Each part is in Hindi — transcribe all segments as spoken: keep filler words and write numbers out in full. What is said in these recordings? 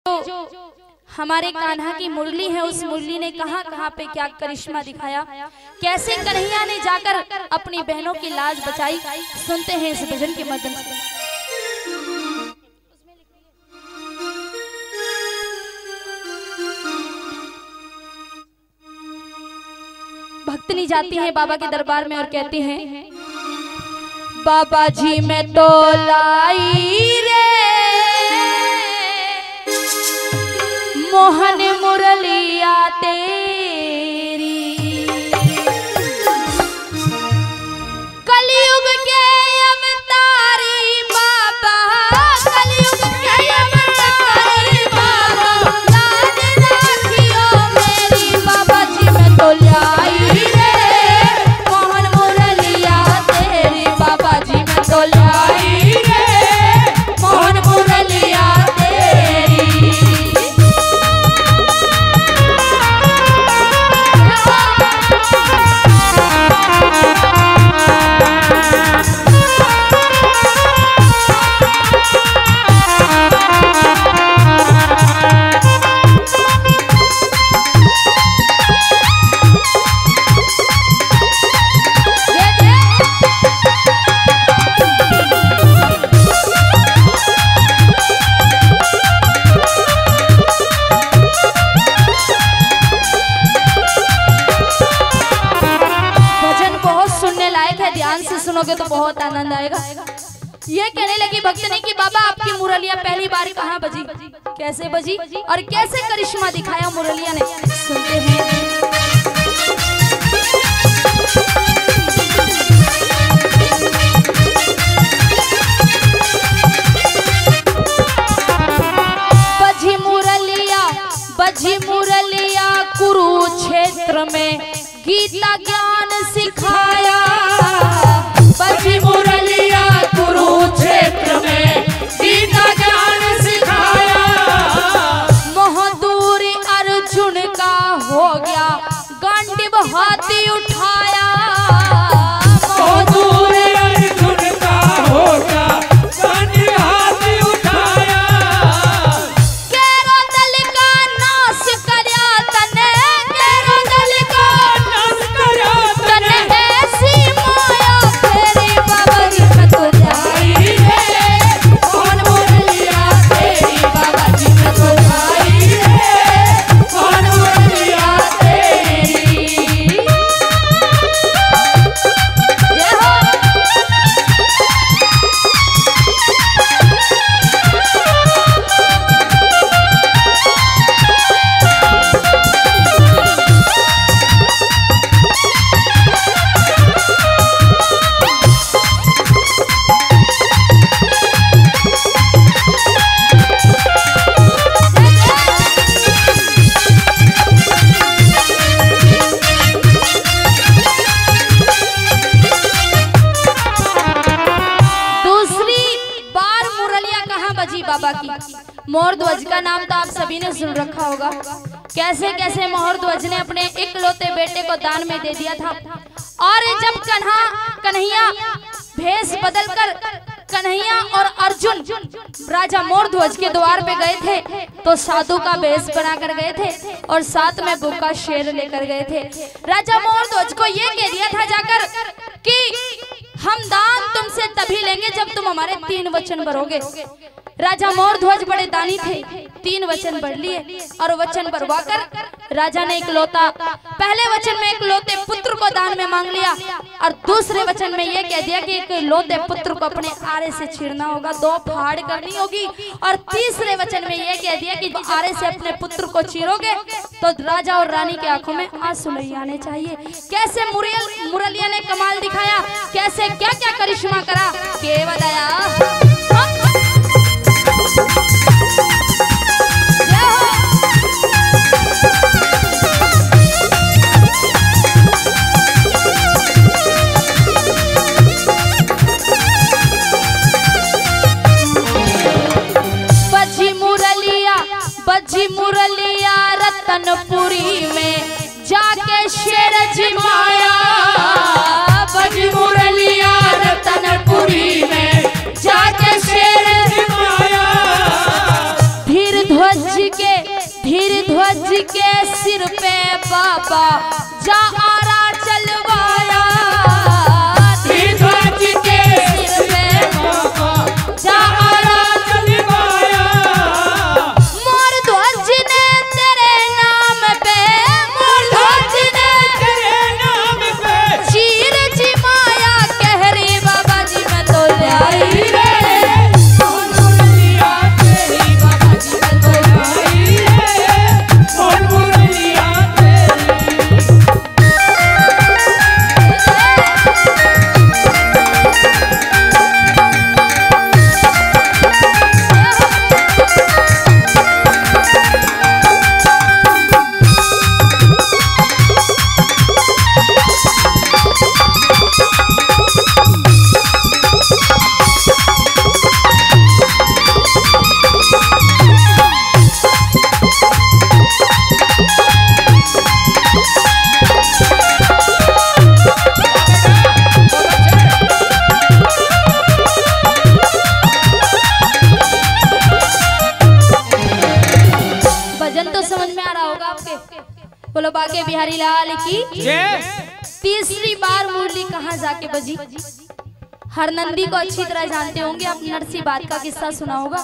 जो हमारे कान्हा की मुरली है, उस मुरली ने कहां कहां पे क्या करिश्मा दिखाया, कैसे कन्हैया ने जाकर अपनी बहनों की लाज बचाई, सुनते हैं इस भजन के माध्यम से। भक्तनी जाती है बाबा के दरबार में और कहती हैं, बाबा जी मैं तो लाई रे मोहन मुरलिया तेरी, कलयुग के अवतारी बाबा, कलयुग के अवतारी बाबा, लाज राखियो मेरी, बाबा जी मैं तो लाई रे मोहन मुरलिया तेरी, बाबा जी मैं तो लाई रे मोहन मुरलिया तेरी। सुनोगे तो बहुत आनंद आएगा। ये कहने लगी भक्तनी कि बाबा आपकी मुरलिया पहली बार कहाँ बजी, कैसे बजी और कैसे करिश्मा दिखाया मुरलिया ने, सुनते हैं। बजी मुरलिया बजी मुरलिया कुरुक्षेत्र में गीता ज्ञान सिखाया, बजी मुरलिया कुरुक्षेत्र में गीता ज्ञान सिखाया, मोहदूर अर्जुन का हो गया गांडीव हाथी उठाया, मोहदूर अर्जुन का हो गया गांडीव हाथी उठाया, केरो दल का नाश करया तने, केरो दल का नाश करया तने, ऐसी माया तेरी बाबा जी मैं तो लाई रे मोहन मुरलिया तेरी, बाबा जी मैं तो लाई रे मोहन मुरलिया तेरी। जय हो। बाबा की मोर ध्वज का नाम तो आप सभी ने सुन रखा होगा, कैसे कैसे मोर ध्वज ने अपने इकलौते बेटे को दान में दे दिया था। और जब कन्हा कन्हैया भेष बदलकर कन्हैया और अर्जुन राजा मोर ध्वज के द्वार पे गए थे, तो साधु का भेष बनाकर गए थे और साथ में भूखा शेर लेकर गए थे। राजा मोर ध्वज को ये कह दिया था जाकर कि हम दान तुमसे तभी लेंगे जब तुम हमारे तीन वचन भरोगे। राजा मोर ध्वज बड़े दानी थे, तीन वचन भर लिए और वचन भरवाकर राजा ने इकलौता पहले वचन में इकलौते पुत्र को दान में मांग लिया और दूसरे वचन में यह कह दिया कि इकलौते पुत्र को अपने आरे से छीड़ना होगा, दो फाड़ करनी होगी, और तीसरे वचन में यह कह दिया कि आरे से अपने पुत्र को चीरोगे तो राजा और रानी की आंखों में आंसू नहीं आने चाहिए। कैसे मुरल मुरलिया ने कमाल दिखाया, कैसे क्या क्या करिश्मा करा, के बताया। बजी मुरलिया बजी मुरलिया रतनपुरी में जाके शेर जिमाया, बजी मुरलिया रतनपुरी में जाके शेर जिमाया, धीर ध्वज ध्वज के सिर पे बाबा जा आरा चलवाया, ध्वज के सिर पे बाबा जा आरा चलवाया। मोर ध्वज ने तेरे नाम पे, मोर ध्वज ने तेरे नाम पे चीर जिमाया, कह रे बाबा जी मैं तो लाई रे। बोलो बाके बिहारी लाल की। तीसरी बार मुरली कहाँ जाके बजी? हरनंदी को अच्छी तरह जानते होंगे आप, नरसी बात का किस्सा सुना होगा।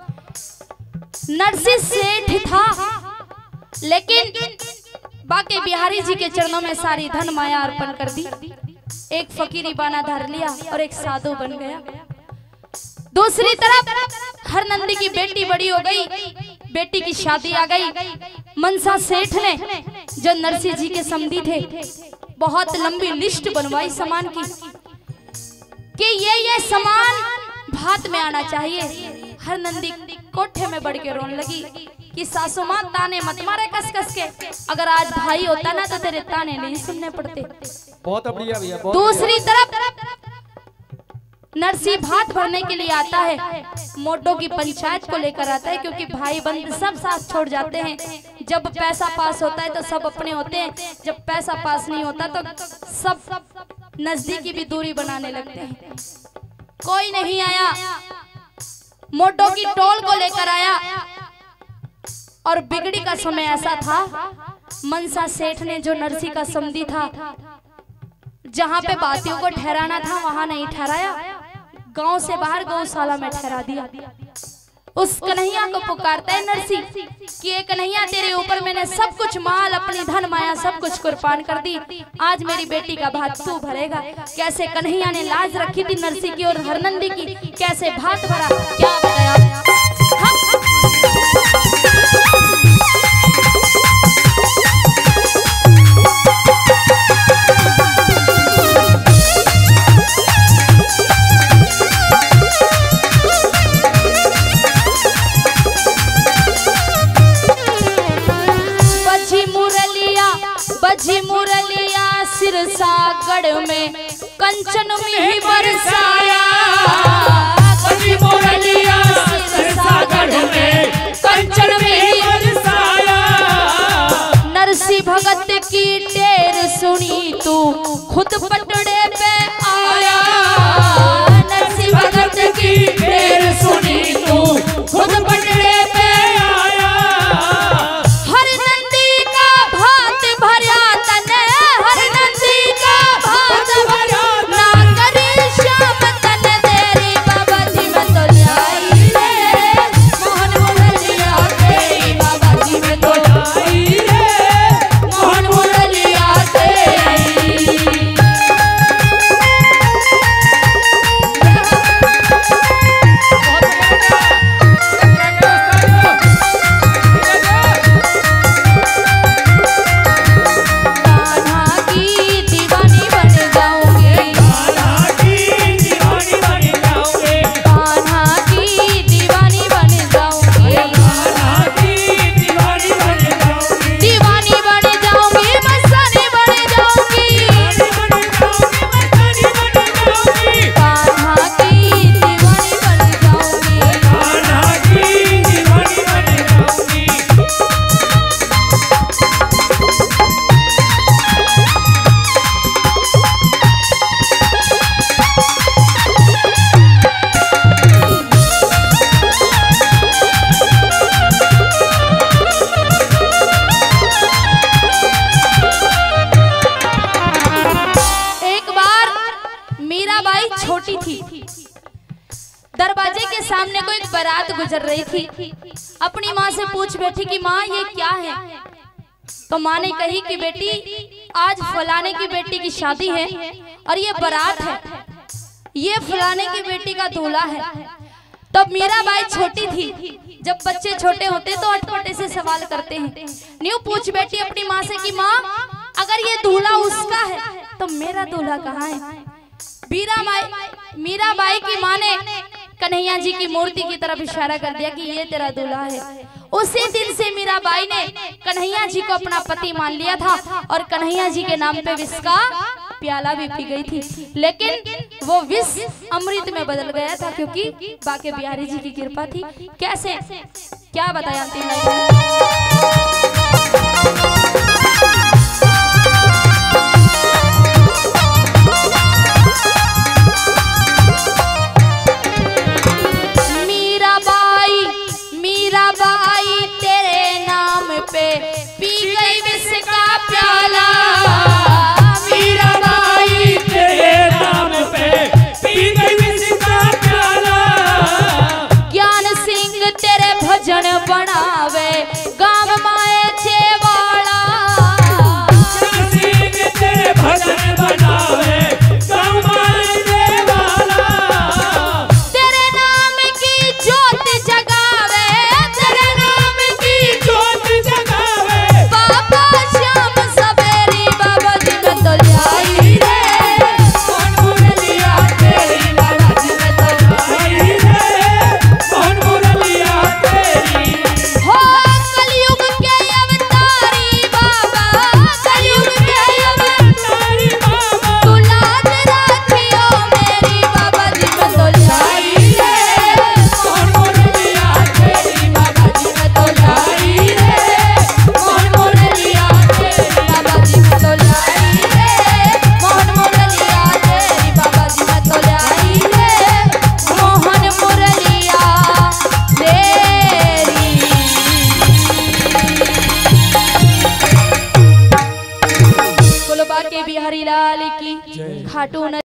नरसी सेठ था, लेकिन बाके बिहारी जी के चरणों में सारी धन माया अर्पण कर दी। एक फकीरी बाना धर लिया और एक साधु बन गया। दूसरी तरफ हरनंदी की बेटी बड़ी हो गई, बेटी की शादी आ गई। मनसा सेठ ने जो नरसी जी के समधी थे बहुत लंबी लिस्ट बनवाई सामान की कि ये ये सामान भात में आना चाहिए। हरनंदी कोठे में बढ़ के रोने लगी कि सासू मां ताने मत मारे कस कस के, अगर आज भाई होता ना तो तेरे ताने नहीं सुनने पड़ते। बहुत बढ़िया भैया। दूसरी तरफ नरसी भात भरने के लिए आता है, मोटो की पंचायत को लेकर आता है, क्योंकि भाई बंद सब साथ छोड़ जाते हैं। जब पैसा पास होता है तो सब अपने होते हैं, जब पैसा पास नहीं होता तो सब नजदीकी भी दूरी बनाने लगते हैं। कोई नहीं आया, मोटो की टोल को लेकर आया और बिगड़ी का समय ऐसा था, मनसा सेठ ने जो नरसी का समधी था, जहां पे बातियों को ठहराना था वहां नहीं ठहराया, गांव से बाहर गौशाला में ठहरा दिया। उस कन्हैया को पुकारता है नरसी कि ये कन्हैया तेरे ऊपर मैंने सब कुछ माल, अपनी धन माया सब कुछ कुर्बान कर दी, आज मेरी बेटी का भात तू भरेगा। कैसे कन्हैया ने लाज रखी थी नरसी की और हरनंदी की, कैसे भात भरा क्या बताया। हाँ? बजी मुरलिया सिरसागढ़ में कंचन में ही बरसाया, बजी मुरलिया सिरसागढ़ में कंचन में ही बरसाया। नरसी भगत की टेर सुनी तू खुद पटड़े पे आया, नरसी भगत की टेर सुनी तू खुद पटड़े पे आया। ना करी शाम तन तेरी बाबा जी मैं तो गुजर रही थी, अपनी माँ से पूछ बैठी कि माँ ये क्या है। तो माँ ने कही कि बेटी आज फलाने की बेटी की शादी है और ये बारात है, ये फलाने की बेटी का दूल्हा है। तब मीराबाई छोटी थी, जब बच्चे छोटे होते तो अटपटे से सवाल करते हैं। न्यू पूछ बैठी अपनी माँ से कि माँ अगर ये दूल्हा उसका है तो मेरा दूल्हा कहाँ है। मीराबाई मीराबाई की माँ ने कन्हैया जी की मूर्ति की तरफ इशारा कर दिया कि ये तेरा दूल्हा है। उसी दिन से मीराबाई ने कन्हैया जी को अपना पति मान लिया था और कन्हैया जी के नाम पे विष का प्याला भी पी गई थी, लेकिन वो विष अमृत में बदल गया था क्योंकि बाके बिहारी जी की कृपा थी। कैसे क्या बताया अंतिम बनावे गाँव माए छेवाड़ा, सिंह तेरे भजन बनावे गाँव माए छेवाड़ा। तेरे नाम की ज्योत जगावे, तेरे नाम की ज्योत जगावे बाबा श्याम सवेरी बाबा जी में तो लाई रे, कौन मुरलिया तेरी बाबा जी में तो लाई रे, कौन मुरलिया हो कलयुग के अवतारी बाबा, कलयुग के अवतारी बाबा, तू लाज राखियो मेरी बाबा जी में तो लाई रे, कौन मुरलिया तेरी बाबा जी में तो लाई रे, कौन मुरलिया तेरी बाबा जी में तो लाई रे, कौन मुरलिया तेरी बाबा जी में तो लाई रे, मोहन मुरलिया तेरी। बाके बिहारी लाल की खाटू।